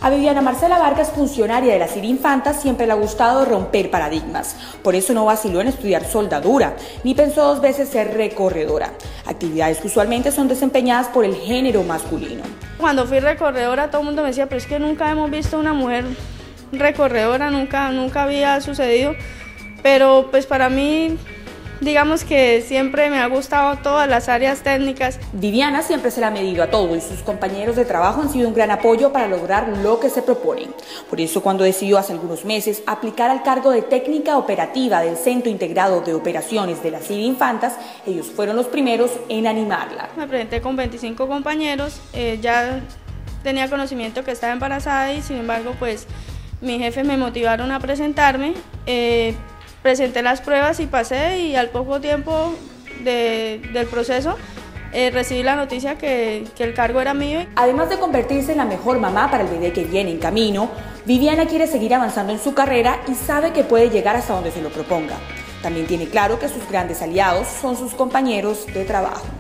A Viviana Marcela Vargas, funcionaria de la CIR Infantas, siempre le ha gustado romper paradigmas. Por eso no vaciló en estudiar soldadura, ni pensó dos veces ser recorredora, actividades que usualmente son desempeñadas por el género masculino. Cuando fui recorredora, todo el mundo me decía, pero es que nunca hemos visto una mujer recorredora, nunca había sucedido, pero pues para mí, digamos que siempre me ha gustado todas las áreas técnicas. Viviana siempre se la ha medido a todo y sus compañeros de trabajo han sido un gran apoyo para lograr lo que se proponen. Por eso, cuando decidió hace algunos meses aplicar al cargo de técnica operativa del Centro Integrado de Operaciones de la CIR Infantas, ellos fueron los primeros en animarla. Me presenté con 25 compañeros, ya tenía conocimiento que estaba embarazada y sin embargo pues mis jefes me motivaron a presentarme. Presenté las pruebas y pasé, y al poco tiempo del proceso recibí la noticia que el cargo era mío. Además de convertirse en la mejor mamá para el bebé que viene en camino, Viviana quiere seguir avanzando en su carrera y sabe que puede llegar hasta donde se lo proponga. También tiene claro que sus grandes aliados son sus compañeros de trabajo.